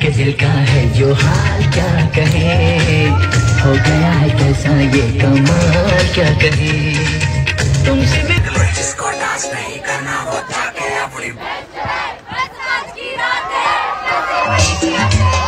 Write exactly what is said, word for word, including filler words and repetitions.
के दिल का है जो हाल क्या कहे, हो गया है कैसा ये कमाल क्या कहे। तुमसे भी जिसको डांस नहीं करना वो जाके अपनी